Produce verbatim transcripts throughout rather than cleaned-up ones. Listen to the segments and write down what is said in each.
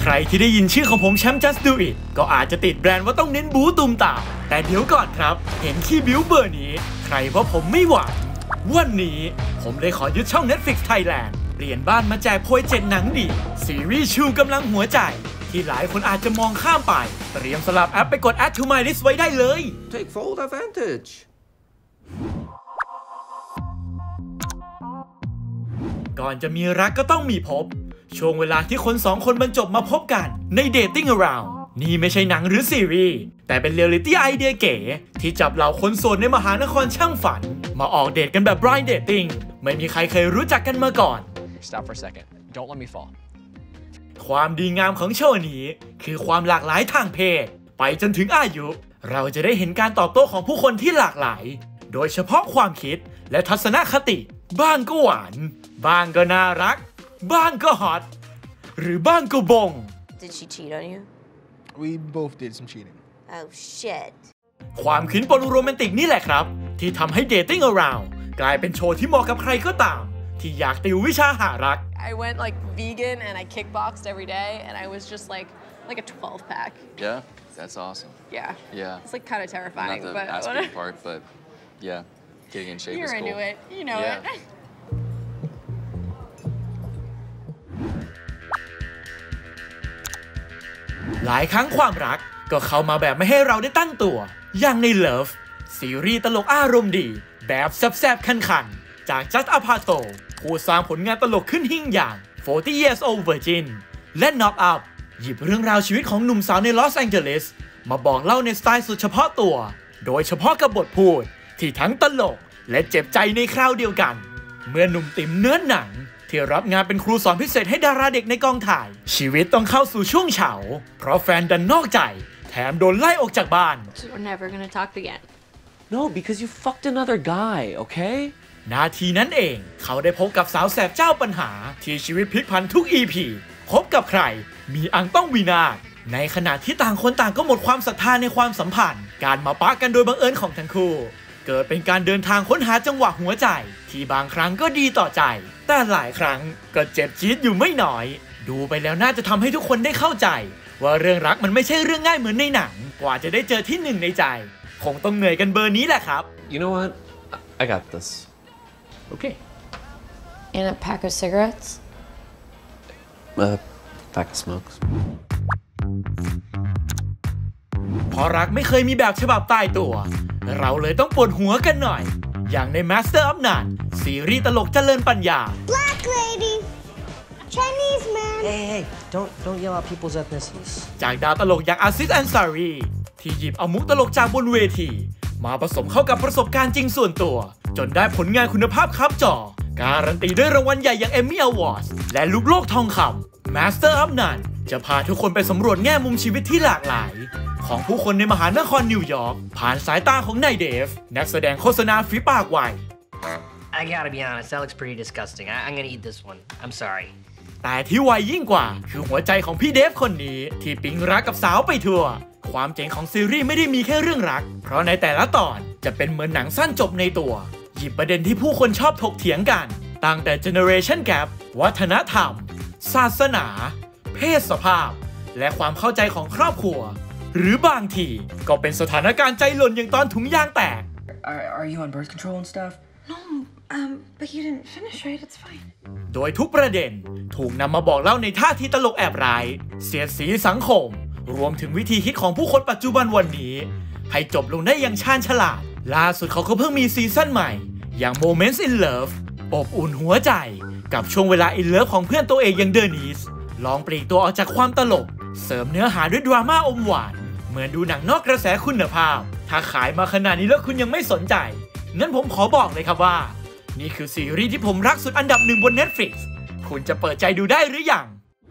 รที่ได้ยินชื่อของผมแชมป์ Just Do It ก็อาจจะติดแบรนด์ว่าต้องเน้นบู๊ตูมตามแต่เดี๋ยวก่อนครับเห็นขี้บิ้วเบอร์นี้ใครเพราะผมไม่หวังวันนี้ผมเลยขอยึดช่อง Netflix Thailand เปลี่ยนบ้านมาแจกโพยเจ็ดหนังดีซีรีส์ชูกำลังหัวใจที่หลายคนอาจจะมองข้ามไปเตรียมสลับแอปไปกด Add to my list ไว้ได้เลย Take full advantage ก่อนจะมีรักก็ต้องมีพบช่วงเวลาที่คนสองคนบรรจบมาพบกันใน Dating Around นี่ไม่ใช่หนังหรือซีรีส์แต่เป็นเรียลลิตี้ไอเดียเก๋ที่จับเหล่าคนโสดในมหานครช่างฝันมาออกเดทกันแบบ blind dating ไม่มีใครเคยรู้จักกันมาก่อน Stop for a second. Don't let me fall. ความดีงามของโชว์นี้คือความหลากหลายทางเพศไปจนถึงอายุเราจะได้เห็นการตอบโต้ของผู้คนที่หลากหลายโดยเฉพาะความคิดและทัศนคติบ้างก็หวานบ้างก็น่ารักบ้างก็ฮอตหรือบ้างก็บง Did she cheat on you? We both did some cheating. Oh shit. ความขินปนโรแมนติกนี่แหละครับที่ทำให้ Dating Around กลายเป็นโชว์ที่เหมาะกับใครก็ตามที่อยากติววิชาหารัก I went like vegan and I kickboxed every day and I was just like like a twelve pack. Yeah, that's awesome. Yeah. Yeah. It's like kind of terrifying, Not the but aspect part, but yeah, getting in shape you're is cool. into it. You know yeah. it. หลายครั้งความรักก็เข้ามาแบบไม่ให้เราได้ตั้งตัวอย่างใน Love ซีรีส์ตลกอารมณ์ดีแบบแซ่บๆคันๆจาก Just Apatow ผู้สร้างผลงานตลกขึ้นหิ่งอย่าง forty years old virgin และ Knock Up หยิบเรื่องราวชีวิตของหนุ่มสาวในลอสแองเจลิสมาบอกเล่าในสไตล์สุดเฉพาะตัวโดยเฉพาะกับบทพูดที่ทั้งตลกและเจ็บใจในคราวเดียวกันเมื่อหนุ่มติ๋มเนื้อหนังที่รับงานเป็นครูสอนพิเศษให้ดาราเด็กในกองถ่ายชีวิตต้องเข้าสู่ช่วงเฉาเพราะแฟนดันนอกใจแถมโดนไล่ออกจากบ้าน So we're never gonna talk again. No, because you fucked another guy, okay? นาทีนั้นเองเขาได้พบกับสาวแสบเจ้าปัญหาที่ชีวิตพลิกผันทุก อี พี พบกับใครมีอังต้องวินาศในขณะที่ต่างคนต่างก็หมดความศรัทธาในความสัมพันธ์การมาปะกันโดยบังเอิญของทั้งคู่เกิดเป็นการเดินทางค้นหาจังหวะหัวใจที่บางครั้งก็ดีต่อใจแต่หลายครั้งก็เจ็บจี๊ดอยู่ไม่น้อยดูไปแล้วน่าจะทำให้ทุกคนได้เข้าใจว่าเรื่องรักมันไม่ใช่เรื่องง่ายเหมือนในหนังกว่าจะได้เจอที่หนึ่งในใจคงต้องเหนื่อยกันเบอร์นี้แหละครับ You know what? I got this. Okay. And a pack of cigarettes? A pack of smokes. เพราะรักไม่เคยมีแบบฉบับตายตัวเราเลยต้องปวดหัวกันหน่อยอย่างใน Master of None ซีรีส์ตลกเจริญปัญญา Black lady Chinese man Hey hey don't don't yell out people's ethnicities จากดาวตลกอย่างอาซิส อันซารีที่หยิบเอามุกตลกจากบนเวทีมาผสมเข้ากับประสบการณ์จริงส่วนตัวจนได้ผลงานคุณภาพครับจอการันตีด้วยรางวัลใหญ่อย่าง Emmy Awards และลูกโลกทองคำ Master of None จะพาทุกคนไปสำรวจแง่มุมชีวิตที่หลากหลายของผู้คนในมหานครนิวยอร์กผ่านสายตาของนายเดฟนักแสดงโฆษณาฝีปากไว I gotta be honest that looks pretty disgusting I, I'm gonna eat this one I'm sorry แต่ที่ไวยิ่งกว่าคือหัวใจของพี่เดฟคนนี้ที่ปิ๊งรักกับสาวไปทั่วความเจ๋งของซีรีส์ไม่ได้มีแค่เรื่องรักเพราะในแต่ละตอนจะเป็นเหมือนหนังสั้นจบในตัวหยิบประเด็นที่ผู้คนชอบถกเถียงกันตั้งแต่ generation gap วัฒนธรรมศาสนา เพศสภาพและความเข้าใจของครอบครัวหรือบางทีก็เป็นสถานการณ์ใจหล่นอย่างตอนถุงยางแตก Are, are you on birth control and stuff? No, um, but you didn't finish right. It's fine. โดยทุกประเด็นถูกนำมาบอกเล่าในท่าทีตลกแอบร้ายเสียดสีสังคมรวมถึงวิธีคิดของผู้คนปัจจุบันวันนี้ให้จบลงได้อย่างชาญฉลาดล่าสุดเขาก็เพิ่งมีซีซั่นใหม่อย่าง Moments in Love อบอุ่นหัวใจกับช่วงเวลา in love ของเพื่อนตัวเองอย่างเดนิสลองปลีกตัวออกจากความตลกเสริมเนื้อหาด้วยดราม่าอมหวานเหมือนดูหนังนอกกระแสคุณภาพถ้าขายมาขนาดนี้แล้วคุณยังไม่สนใจงั้นผมขอบอกเลยครับว่านี่คือซีรีส์ที่ผมรักสุดอันดับหนึ่งบน Netflix คุณจะเปิดใจดูได้หรือยัง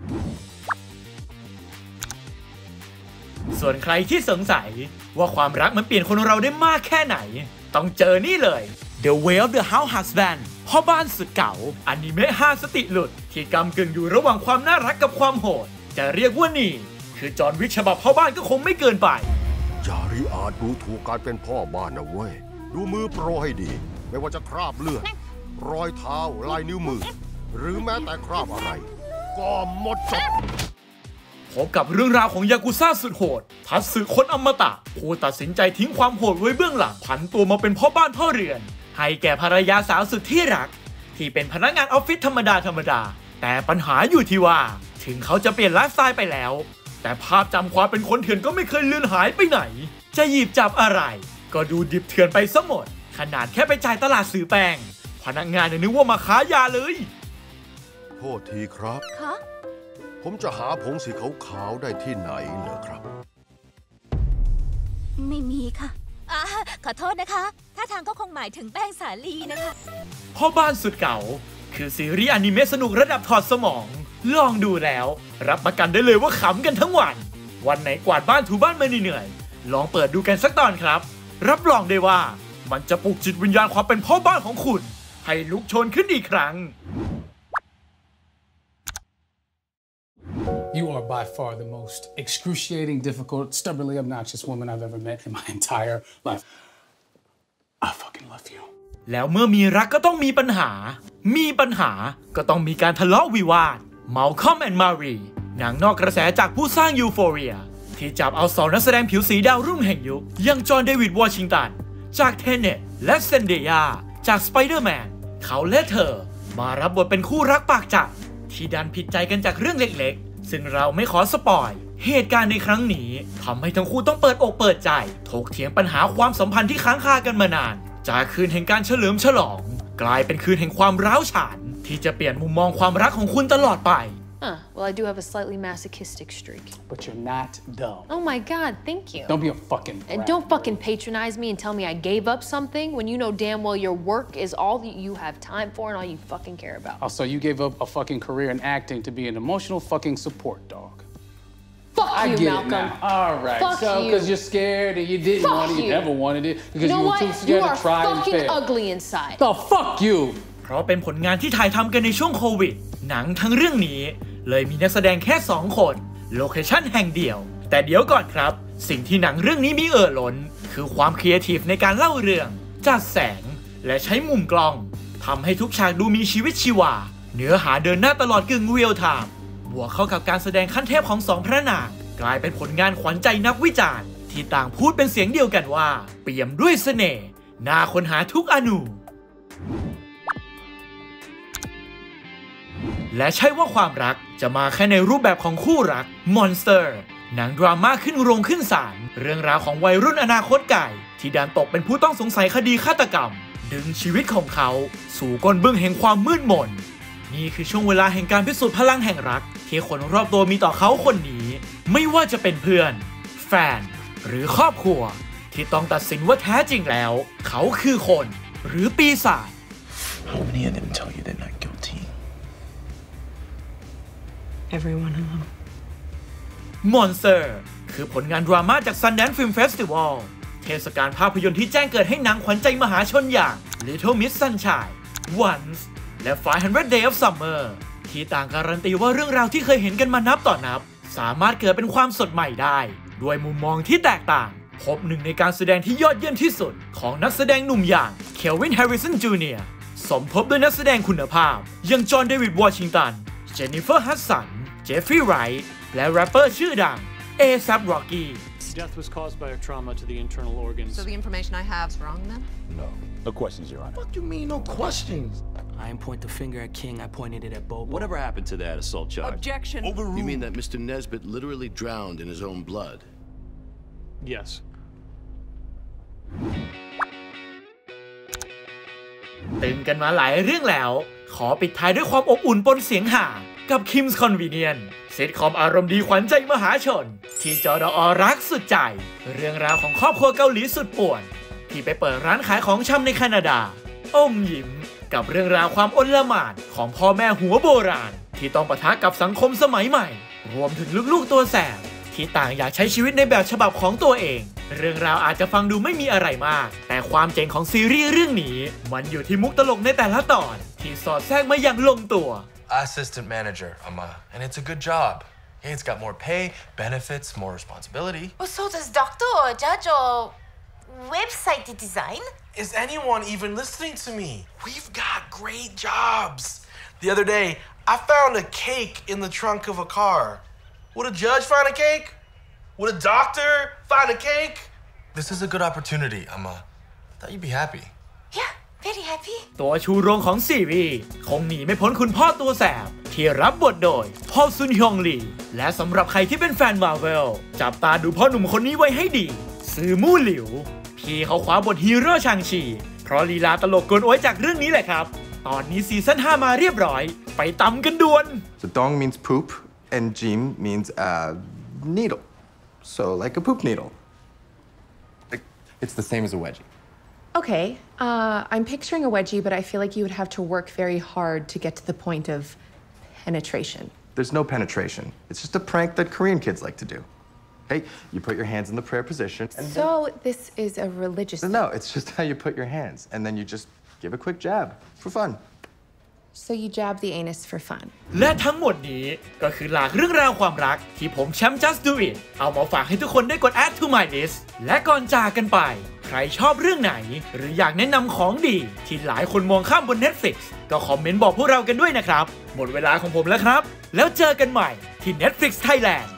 ส่วนใครที่สงสัยว่าความรักมันเปลี่ยนคนเราได้มากแค่ไหนต้องเจอนี่เลย The Way of the House Husband พ่อบ้านสุดเก๋าอนิเมะห้าสติหลุดที่กำกึ่งอยู่ระหว่างความน่ารักกับความโหดจะเรียกว่านี่คือจอห์นวิกฉบับพ่อบ้านก็คงไม่เกินไปอย่าริอาจดูถูกการเป็นพ่อบ้านนะเว้ยดูมือโปรให้ดีไม่ว่าจะคราบเลือดรอยเท้าลายนิ้วมือหรือแม้แต่คราบอะไรก็หมดจดพบกับเรื่องราวของยากุซ่าสุดโหดทัตสึคนอมตะผู้ตัดสินใจทิ้งความโหดไว้เบื้องหลังผันตัวมาเป็นพ่อบ้านพ่อเรือนให้แก่ภรรยาสาวสุดที่รักที่เป็นพนักงานออฟฟิศธรรมดาธรรมดาแต่ปัญหาอยู่ที่ว่าถึงเขาจะเปลี่ยนไลฟ์สไตล์ไปแล้วแต่ภาพจำความเป็นคนเถื่อนก็ไม่เคยเลือนหายไปไหนจะหยิบจับอะไรก็ดูดิบเถื่อนไปซะหมดขนาดแค่ไปจ่ายตลาดซื้อแป้งพนักงานยังนึกว่ามาค้ายาเลยโทษทีครับคะผมจะหาผงสีขาวๆได้ที่ไหนเหรอครับไม่มีค่ะอ่าขอโทษนะคะถ้าทางก็คงหมายถึงแป้งสาลีนะคะพ่อบ้านสุดเก่าคือซีรีส์อนิเมะสนุกระดับถอดสมองลองดูแล้วรับประกันได้เลยว่าขำกันทั้งวันวันไหนกวาดบ้านถูบ้านมาเหนื่อยลองเปิดดูกันสักตอนครับรับรองได้ว่ามันจะปลุกจิตวิญญาณความเป็นพ่อบ้านของคุณให้ลุกโชนขึ้นอีกครั้ง You are by far the most excruciating, difficult, stubbornly obnoxious woman I've ever met in my entire life. I fucking love you. แล้วเมื่อมีรักก็ต้องมีปัญหามีปัญหาก็ต้องมีการทะเลาะวิวาท Malcolm and Marie หนังนอกกระแสจากผู้สร้างยูโฟเรียที่จับเอาสองนักแสดงผิวสีดาวรุ่งแห่งยุคอย่างจอห์นเดวิดวอชิงตันจากเทเน็ตและเซนเดียจากสไปเดอร์แมนเขาและเธอมารับบทเป็นคู่รักปากจัดที่ดันผิดใจกันจากเรื่องเล็กๆซึ่งเราไม่ขอสปอยเหตุการณ์ในครั้งนี้ทำให้ทั้งคู่ต้องเปิดอกเปิดใจถกเถียงปัญหาความสัมพันธ์ที่ค้างคากันมานานจากคืนแห่งการเฉลิมฉลองกลายเป็นคืนแห่งความร้าวฉานที่จะเปลี่ยนมุมมองความรักของคุณตลอดไป Huh. Well, I do have a slightly masochistic streak. But you're not dumb. Oh my god, thank you. Don't be a fucking brat. And don't fucking patronize me and tell me I gave up something when you know damn well your work is all that you have time for and all you fucking care about. Also, you gave up a fucking career in acting to be an emotional fucking support dog. Fuck I you, get Malcolm. It now. All right. Fuck so, because you. you're scared and you didn't fuck want it, you, you never wanted it, because you, know you were what? too scared you to try and fail. You are fucking ugly inside. The fuck you. เพราะเป็นผลงานที่ถ่ายทำกันในช่วงโควิดหนังทั้งเรื่องนี้เลยมีนักแสดงแค่สองคนโลเคชั่นแห่งเดียวแต่เดี๋ยวก่อนครับสิ่งที่หนังเรื่องนี้มีเอ่อล้นคือความครีเอทีฟในการเล่าเรื่องจัดแสงและใช้มุมกล้องทำให้ทุกฉากดูมีชีวิตชีวาเนื้อหาเดินหน้าตลอดกึ่งเรียลไทม์บวกเข้ากับการแสดงขั้นเทพของสองพระนางกลายเป็นผลงานขวัญใจนักวิจารณ์ที่ต่างพูดเป็นเสียงเดียวกันว่าเปี่ยมด้วยเสน่ห์น่าค้นหาทุกอนูและใช่ว่าความรักจะมาแค่ในรูปแบบของคู่รัก Monster หนังดราม่าขึ้นโรงขึ้นศาลเรื่องราวของวัยรุ่นอนาคตไก่ที่ดันตกเป็นผู้ต้องสงสัยคดีฆาตกรรมดึงชีวิตของเขาสู่ก้นบึ้งแห่งความมืดมนนี่คือช่วงเวลาแห่งการพิสูจน์พลังแห่งรักที่คนรอบตัวมีต่อเขาคนนี้ไม่ว่าจะเป็นเพื่อนแฟนหรือครอบครัวที่ต้องตัดสินว่าแท้จริงแล้วเขาคือคนหรือปีศาจ How many of them tell you they're not guilty?Every one of them. Monster คือผลงานดราม่าจาก Sundance Film Festival เทศกาลภาพยนตร์ที่แจ้งเกิดให้หนังขวัญใจมหาชนอย่าง Little Miss Sunshine, Once และ five hundred Days of Summer ที่ต่างการันตีว่าเรื่องราวที่เคยเห็นกันมานับต่อนับสามารถเกิดเป็นความสดใหม่ได้ด้วยมุมมองที่แตกต่างพบหนึ่งในการแสดงที่ยอดเยี่ยมที่สุดของนักแสดงหนุ่มอย่าง Kelvin Harrison จูเนียร์ สมทบด้วยนักแสดงคุณภาพอย่างจอห์นเดวิดวอชิงตันเจนนิเฟอร์ฮัดสันเจฟฟรีย์ไรท์และแรปเปอร์ชื่อดัง A$AP Rocky Death was caused by a trauma to the internal organs. So the information I have is wrong then? No. No questions, Your Honor. What do you mean, no questions? I didn't point the finger at King, I pointed it at Bobo. Whatever happened to that assault charge? Objection. Overruled. You mean that Mister Nesbitt literally drowned in his own blood? Yes. ตื่นกันมาหลายเรื่องแล้วขอปิดท้ายด้วยความอบอุ่นปนเสียงห่ากับ Kim's Convenience ซิทคอมอารมณ์ดีขวัญใจมหาชนที่จดอรักสุดใจเรื่องราวของครอบครัวเกาหลีสุดป่วนที่ไปเปิดร้านขายของชำในแคนาดาอมยิ้มกับเรื่องราวความอลหม่านของพ่อแม่หัวโบราณที่ต้องปะทะกับสังคมสมัยใหม่รวมถึงลูกๆตัวแสบที่ต่างอยากใช้ชีวิตในแบบฉบับของตัวเองเรื่องราวอาจจะฟังดูไม่มีอะไรมากแต่ความเจ๋งของซีรีส์เรื่องนี้มันอยู่ที่มุกตลกในแต่ละตอนที่สอดแทรกมาอย่างลงตัว Assistant manager, Amma, and it's a good job. Hey, it's got more pay, benefits, more responsibility. Oh, so does doctor or judge or website design? Is anyone even listening to me? We've got great jobs. The other day, I found a cake in the trunk of a car. Would a judge find a cake? Would a doctor find a cake? This is a good opportunity, Amma. I thought you'd be happy. Yeah, very happy. ตัวชูโรงของซีรีส์คงหนีไม่พ้นคุณพ่อตัวแสบที่รับบทโดยพ่อซุนฮยองลีและสำหรับใครที่เป็นแฟนมาร์เวลจับตาดูพ่อหนุ่มคนนี้ไว้ให้ดีซือมู่หลิวพี่เขาคว้าบทฮีโร่ชางชีเพราะลีลาตลกกลโอยจากเรื่องนี้แหละครับตอนนี้ซีซั่นห้ามาเรียบร้อยไปตำกันด่วน So dong means poop and jim means uh, needle. So like a poop needle. It's the same as a wedgie. Okay, uh, I'm picturing a wedgie, but I feel like you would have to work very hard to get to the point of penetration. There's no penetration. It's just a prank that Korean kids like to do. Okay, you put your hands in the prayer position. And so this is a religious. No, it's just how you put your hands, and then you just give a quick jab for fun. So you jab the anus for fun. และทั้งหมดนี้ก็คือหลากเรื่องราวความรักที่ผมแชมป์ Just Do It เอามาฝากให้ทุกคนได้กด add to my list และก่อนจากกันไปใครชอบเรื่องไหนหรืออยากแนะนำของดีที่หลายคนมองข้ามบน Netflix ก็คอมเมนต์บอกพวกเรากันด้วยนะครับหมดเวลาของผมแล้วครับแล้วเจอกันใหม่ที่ Netflix Thailand